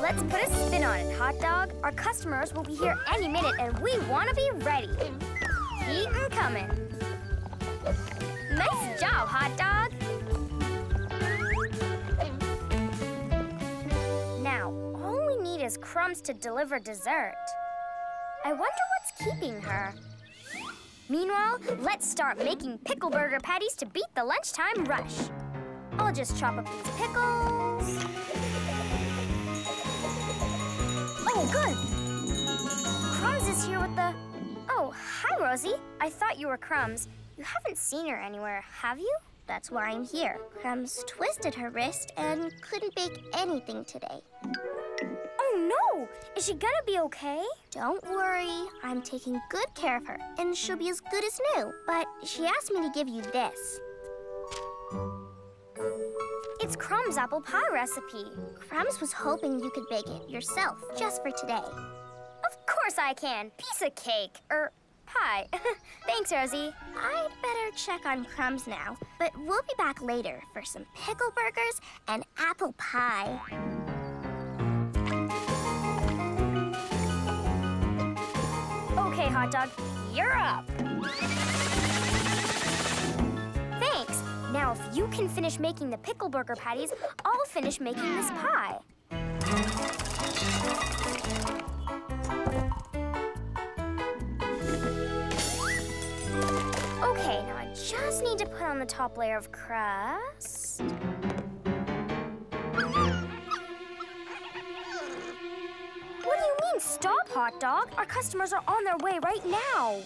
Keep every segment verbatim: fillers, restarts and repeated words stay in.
Let's put a spin on it, Hot Dog. Our customers will be here any minute, and we want to be ready. Heat and coming. Nice job, Hot Dog. Now, all we need is Crumbs to deliver dessert. I wonder what's keeping her. Meanwhile, let's start making pickle burger patties to beat the lunchtime rush. I'll just chop up these pickles. Oh, good. Crumbs is here with the... Oh, hi, Rosie. I thought you were Crumbs. You haven't seen her anywhere, have you? That's why I'm here. Crumbs twisted her wrist and couldn't bake anything today. Oh, no! Is she gonna be okay? Don't worry. I'm taking good care of her, and she'll be as good as new. But she asked me to give you this. It's Crumbs' apple pie recipe. Crumbs was hoping you could bake it yourself, just for today. Of course I can. Piece of cake. Er, pie. Thanks, Rosie. I'd better check on Crumbs now, but we'll be back later for some pickle burgers and apple pie. Okay, Hot Dog, you're up. Thanks. Now, if you can finish making the pickle burger patties, I'll finish making this pie. Okay, now I just need to put on the top layer of crust. What do you mean, stop, Hot Dog? Our customers are on their way right now.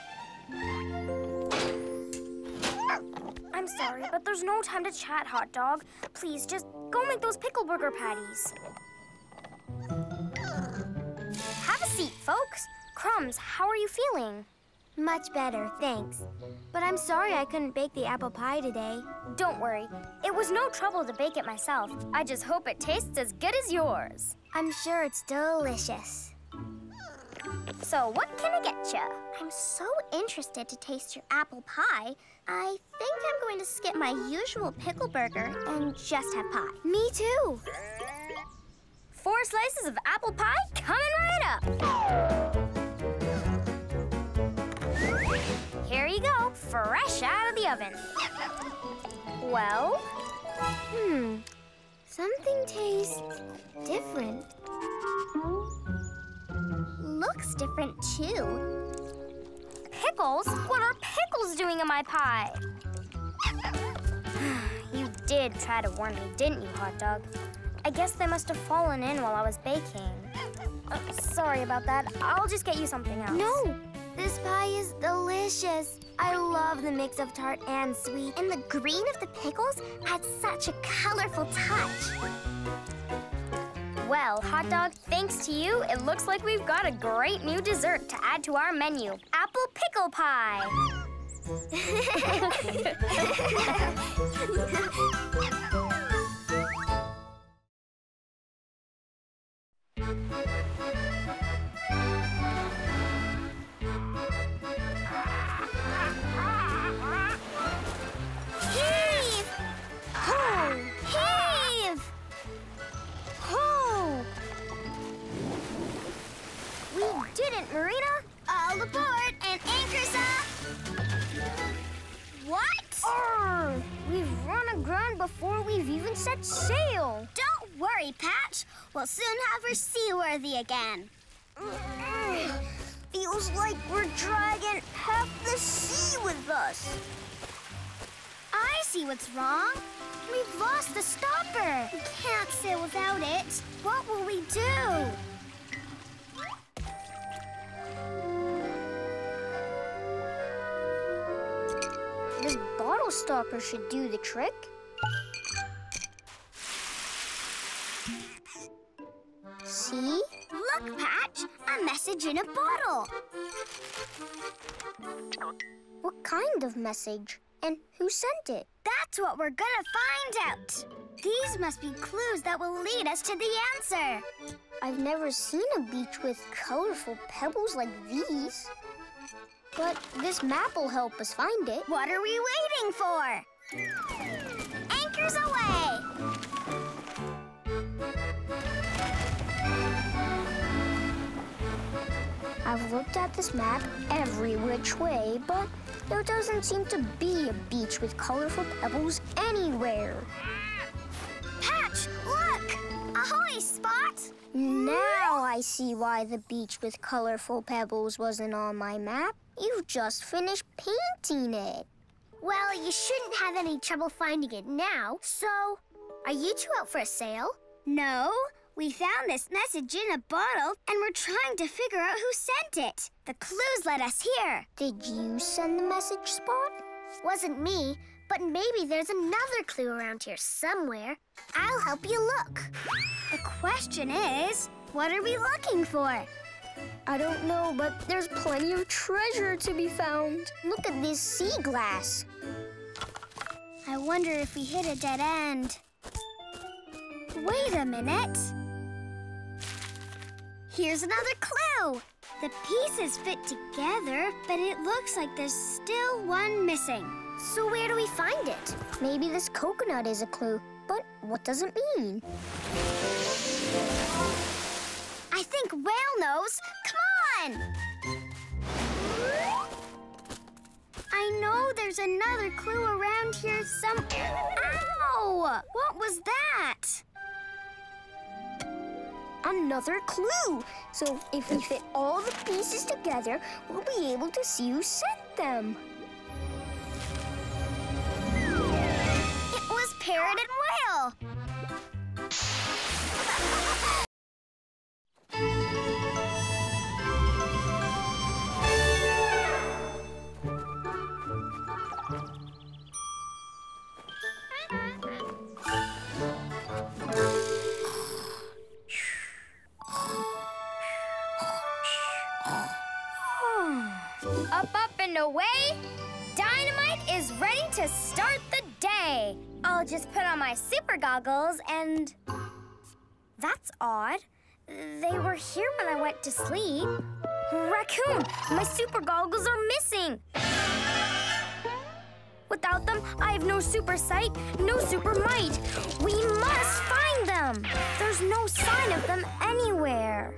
I'm sorry, but there's no time to chat, Hot Dog. Please, just go make those pickle burger patties. Have a seat, folks. Crumbs, how are you feeling? Much better, thanks. But I'm sorry I couldn't bake the apple pie today. Don't worry. It was no trouble to bake it myself. I just hope it tastes as good as yours. I'm sure it's delicious. So what can I get you? I'm so interested to taste your apple pie. I think I'm going to skip my usual pickle burger and just have pie. Me too. Four slices of apple pie coming right up. Here you go, fresh out of the oven. Well? Hmm, something tastes different. Looks different, too. Pickles? What are pickles doing in my pie? You did try to warn me, didn't you, Hot Dog? I guess they must have fallen in while I was baking. Uh, sorry about that. I'll just get you something else. No! This pie is delicious. I love the mix of tart and sweet. And the green of the pickles adds such a colorful touch. Well, Hot Dog, thanks to you, it looks like we've got a great new dessert to add to our menu. Apple pickle pie. Marina, all aboard and anchors up! What? Arr! We've run aground before we've even set sail. Don't worry, Patch. We'll soon have her seaworthy again. Feels like we're dragging half the sea with us. I see what's wrong. We've lost the stopper. We can't sail without it. What will we do? This bottle stopper should do the trick. See? Look, Patch, a message in a bottle. What kind of message? And who sent it? That's what we're gonna find out. These must be clues that will lead us to the answer. I've never seen a beach with colorful pebbles like these. But this map will help us find it. What are we waiting for? Anchors away! I've looked at this map every which way, but there doesn't seem to be a beach with colorful pebbles anywhere. Patch, look! Ahoy, Spot! Now I see why the beach with colorful pebbles wasn't on my map. You've just finished painting it. Well, you shouldn't have any trouble finding it now. So, are you two out for a sail? No. We found this message in a bottle, and we're trying to figure out who sent it. The clues led us here. Did you send the message, Spot? Wasn't me, but maybe there's another clue around here somewhere. I'll help you look. The question is, what are we looking for? I don't know, but there's plenty of treasure to be found. Look at this sea glass. I wonder if we hit a dead end. Wait a minute. Here's another clue. The pieces fit together, but it looks like there's still one missing. So where do we find it? Maybe this coconut is a clue, but what does it mean? I think Whale knows. Come on! I know there's another clue around here some... Ow! What was that? Another clue. So if we fit all the pieces together, we'll be able to see who sent them. It was Parrot and Whale. Up, up, and away. Dynamite is ready to start the day. I'll just put on my super goggles and... That's odd. They were here when I went to sleep. Raccoon, my super goggles are missing. Without them, I have no super sight, no super might. We must find them. There's no sign of them anywhere.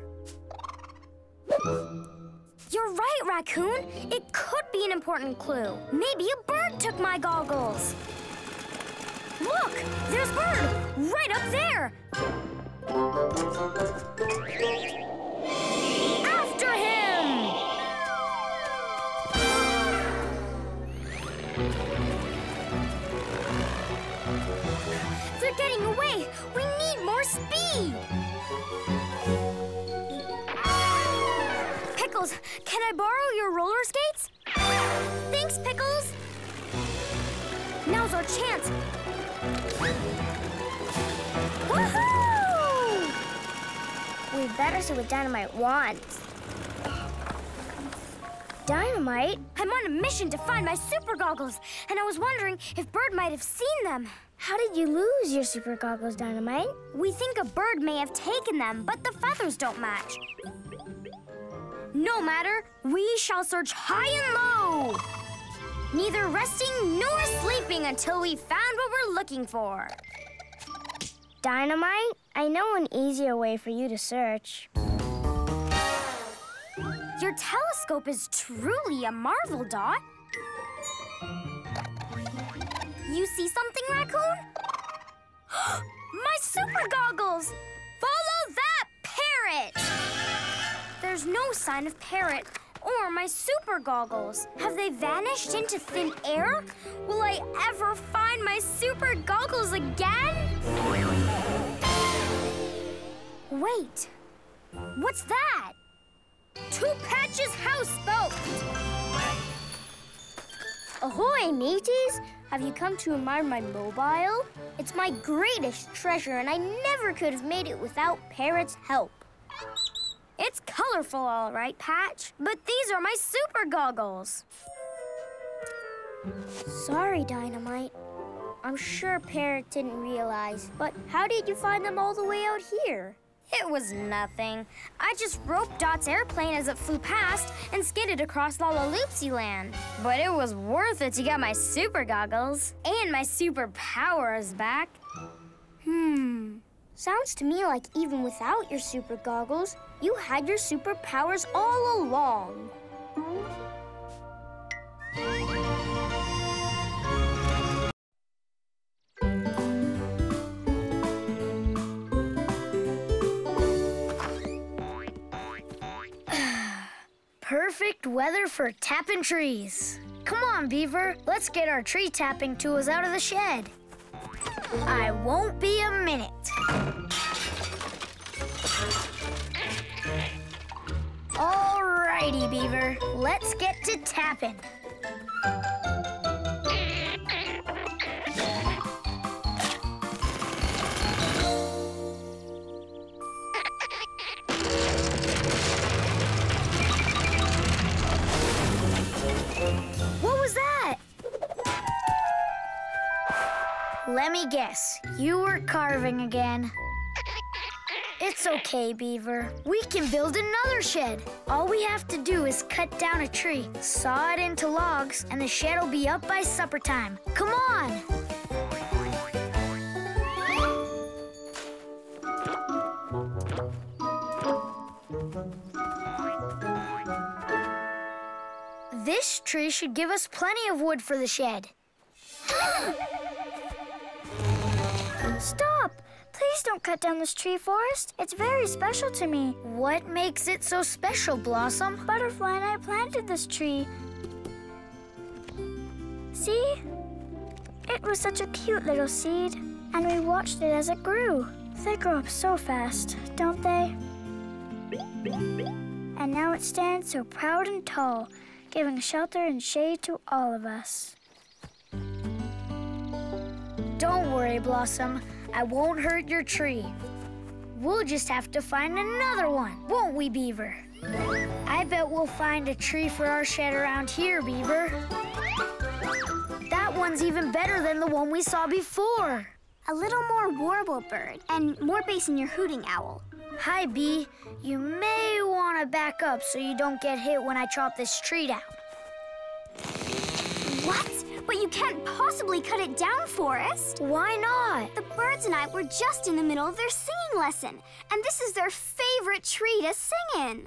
You're right, Raccoon. It could be an important clue. Maybe a bird took my goggles. Look, there's Bird, right up there. After him! They're getting away. We need more speed. Pickles, can I borrow your roller skates? Thanks, Pickles. Now's our chance. Woohoo! We better see what Dynamite wants. Dynamite? I'm on a mission to find my super goggles, and I was wondering if Bird might have seen them. How did you lose your super goggles, Dynamite? We think a bird may have taken them, but the feathers don't match. No matter, we shall search high and low. Neither resting nor sleeping until we found what we're looking for. Dynamite, I know an easier way for you to search. Your telescope is truly a marvel, Dot. You see something, Raccoon? My super goggles! Follow that parrot! There's no sign of Parrot or my super goggles. Have they vanished into thin air? Will I ever find my super goggles again? Wait, what's that? Two Patch's houseboat. Ahoy, mateys! Have you come to admire my mobile? It's my greatest treasure, and I never could have made it without Parrot's help. It's colorful, all right, Patch, but these are my super goggles. Sorry, Dynamite. I'm sure Parrot didn't realize, but how did you find them all the way out here? It was nothing. I just roped Dot's airplane as it flew past and skidded across Lalaloopsy Land. But it was worth it to get my super goggles and my super powers back. Hmm. Sounds to me like even without your super goggles, you had your superpowers all along. Perfect weather for tapping trees. Come on, Beaver. Let's get our tree tapping tools out of the shed. I won't be a minute. All righty, Beaver. Let's get to tapping. What was that? Let me guess. You were carving again. It's okay, Beaver. We can build another shed. All we have to do is cut down a tree, saw it into logs, and the shed will be up by supper time. Come on! This tree should give us plenty of wood for the shed. Stop! Please don't cut down this tree, Forrest. It's very special to me. What makes it so special, Blossom? Butterfly and I planted this tree. See? It was such a cute little seed, and we watched it as it grew. They grow up so fast, don't they? And now it stands so proud and tall, giving shelter and shade to all of us. Don't worry, Blossom. I won't hurt your tree. We'll just have to find another one, won't we, Beaver? I bet we'll find a tree for our shed around here, Beaver. That one's even better than the one we saw before. A little more warble bird and more bass in your hooting owl. Hi, Bee. You may want to back up so you don't get hit when I chop this tree down. What? But you can't possibly cut it down, Forrest. Why not? The birds and I were just in the middle of their singing lesson, and this is their favorite tree to sing in.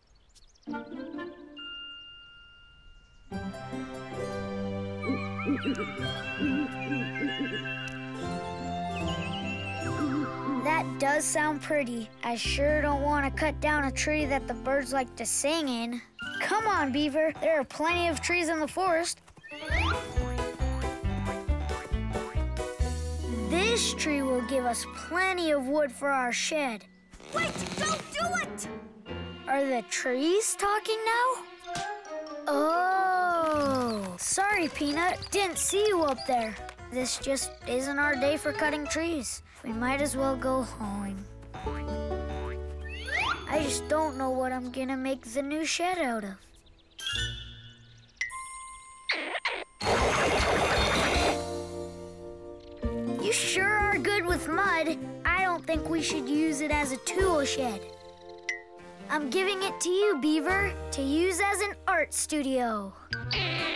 That does sound pretty. I sure don't want to cut down a tree that the birds like to sing in. Come on, Beaver. There are plenty of trees in the forest. This tree will give us plenty of wood for our shed. Wait! Don't do it! Are the trees talking now? Oh, sorry, Peanut. Didn't see you up there. This just isn't our day for cutting trees. We might as well go home. I just don't know what I'm gonna make the new shed out of. You sure are good with mud. I don't think we should use it as a tool shed. I'm giving it to you, Beaver, to use as an art studio.